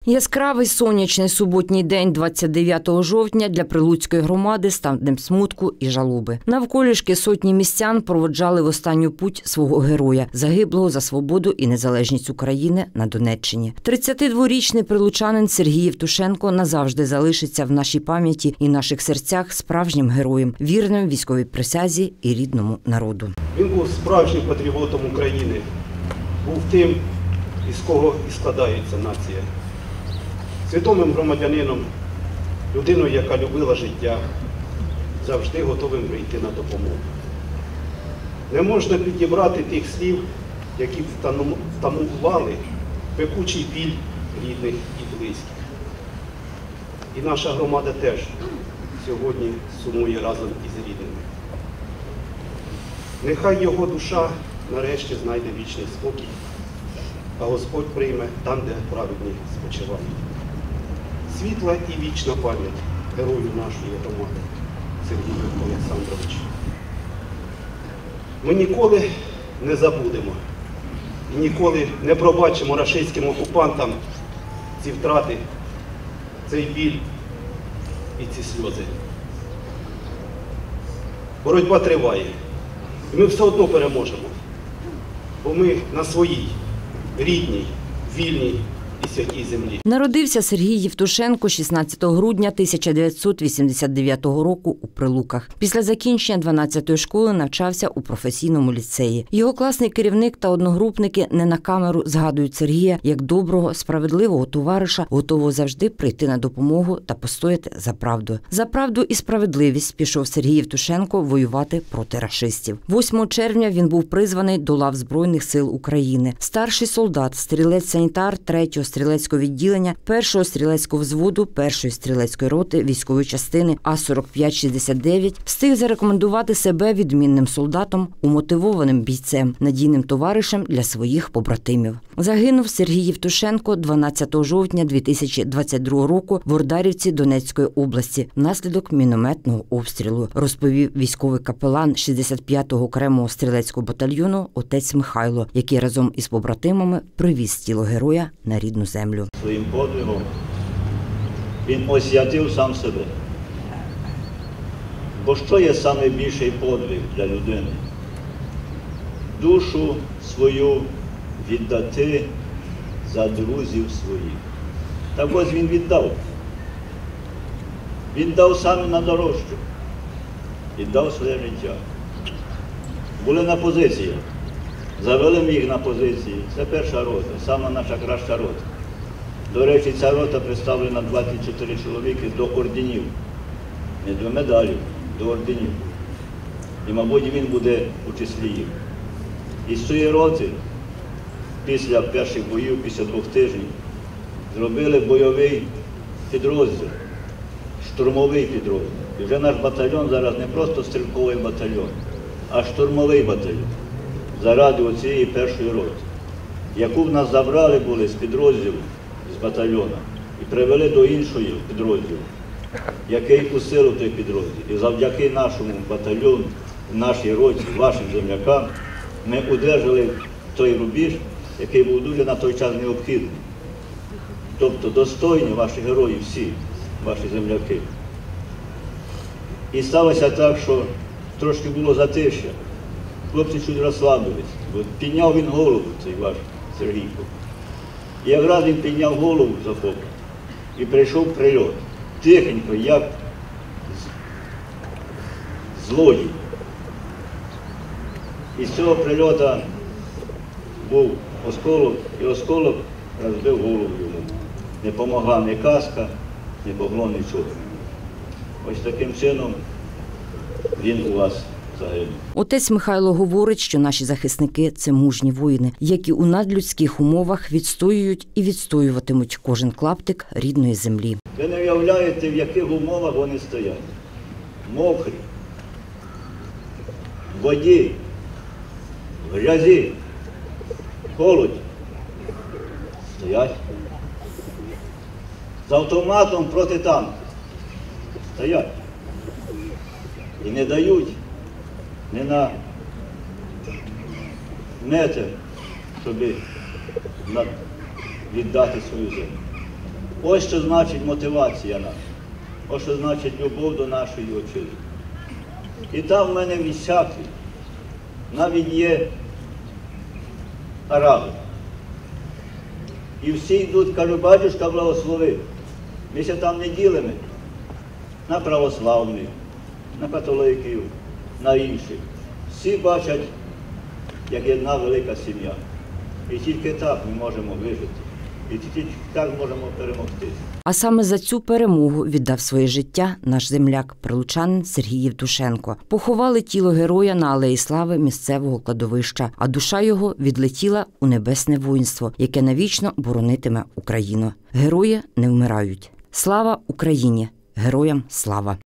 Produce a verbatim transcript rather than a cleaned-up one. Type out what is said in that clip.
Яскравий сонячний суботній день двадцять дев'ятого жовтня для Прилуцької громади став днем смутку і жалоби. Навколішки сотні містян проводжали в останню путь свого героя, загиблого за свободу і незалежність України на Донеччині. тридцятидворічний прилучанин Сергій Євтушенко назавжди залишиться в нашій пам'яті і наших серцях справжнім героєм, вірним військовій присязі і рідному народу. Він був справжнім патріотом України, був тим, із кого і складається нація. Свідомим громадянином, людиною, яка любила життя, завжди готовим прийти на допомогу. Не можна підібрати тих слів, які втамували пекучий біль рідних і близьких. І наша громада теж сьогодні сумує разом із рідними. Нехай його душа нарешті знайде вічний спокій, а Господь прийме там, де праведні спочивають. Світла і вічна пам'ять герою нашої громади Сергію Олександровичу. Ми ніколи не забудемо і ніколи не пробачимо рашистським окупантам ці втрати, цей біль і ці сльози. Боротьба триває, і ми все одно переможемо, бо ми на своїй, рідній, вільній і святій землі. Народився Сергій Євтушенко шістнадцятого грудня тисяча дев'ятсот вісімдесят дев'ятого року у Прилуках. Після закінчення дванадцятої школи навчався у професійному ліцеї. Його класний керівник та одногрупники не на камеру згадують Сергія як доброго, справедливого товариша, готового завжди прийти на допомогу та постояти за правду. За правду і справедливість пішов Сергій Євтушенко воювати проти рашистів. восьмого червня він був призваний до лав Збройних сил України. Старший солдат, стрілець-санітар третього стрілецького відділення першого стрілецького взводу першої стрілецької роти військової частини А сорок п'ять шістдесят дев'ять встиг зарекомендувати себе відмінним солдатом, умотивованим бійцем, надійним товаришем для своїх побратимів. Загинув Сергій Євтушенко дванадцятого жовтня дві тисячі двадцять другого року в Ордарівці Донецької області внаслідок мінометного обстрілу, розповів військовий капелан шістдесят п'ятого окремого стрілецького батальйону отець Михайло, який разом із побратимами привіз тіло героя на рідну землю. Своїм подвигом він освятив сам себе. Бо що є найбільший подвиг для людини? Душу свою віддати за друзів своїх. Так ось він віддав. Він дав саме на дорожчу. Віддав своє життя. Були на позиціях. Завели ми їх на позиції. Це перша рота, сама наша краща рота. До речі, ця рота представлена двадцять чотири чоловіки до орденів. Не до медалів, до орденів. І, мабуть, він буде у числі їх. І з цієї роти, після перших боїв, після двох тижнів, зробили бойовий підрозділ, штурмовий підрозділ. І вже наш батальйон зараз не просто стрілковий батальйон, а штурмовий батальйон. Заради оцієї першої роти, яку в нас забрали були з підрозділу, з батальйону, і привели до іншої підрозділу, який усилив той підрозділ. І завдяки нашому батальйону, нашій роті, вашим землякам, ми удержали той рубіж, який був дуже на той час необхідний. Тобто достойні ваші герої всі, ваші земляки. І сталося так, що трошки було затишя. Хлопці чуть розслабились, бо підняв він голову, цей ваш Сергійко. І якраз він підняв голову з окопу і прийшов прильот. Тихенько, як злодій. І з цього прильоту був осколок, і осколок розбив голову йому. Не помогла ні каска, не помогло нічого. Ось таким чином він у вас загинув. Отець Михайло говорить, що наші захисники – це мужні воїни, які у надлюдських умовах відстоюють і відстоюватимуть кожен клаптик рідної землі. Ви не уявляєте, в яких умовах вони стоять. Мокрі, в воді, в грязі, в холоді. Стоять. З автоматом проти танку. Стоять. І не дають не на метр, щоб віддати свою землю. Ось що значить мотивація наша. Ось що значить любов до нашої отчизни. І там в мене в Іщакові навіть є араби. І всі йдуть, кажуть, батюшка благослови. Ми ще там не ділимо на православних, на католиків, на інших. Всі бачать, як одна велика сім'я. І тільки так ми можемо вижити. І тільки так можемо перемогти. А саме за цю перемогу віддав своє життя наш земляк, прилучанин Сергій Євтушенко. Поховали тіло героя на Алеї Слави місцевого кладовища, а душа його відлетіла у небесне воїнство, яке навічно боронитиме Україну. Герої не вмирають. Слава Україні! Героям слава!